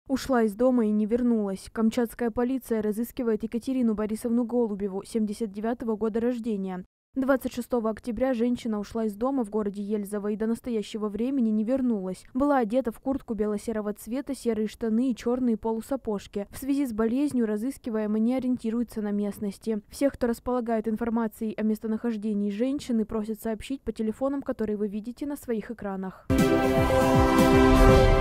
Ушла из дома и не вернулась. Камчатская полиция разыскивает Екатерину Борисовну Голубеву, 79-го года рождения. 26 октября женщина ушла из дома в городе Ельзово и до настоящего времени не вернулась. Была одета в куртку бело-серого цвета, серые штаны и черные полусапожки. В связи с болезнью разыскиваемый не ориентируется на местности. Всех, кто располагает информацией о местонахождении женщины, просят сообщить по телефонам, которые вы видите на своих экранах.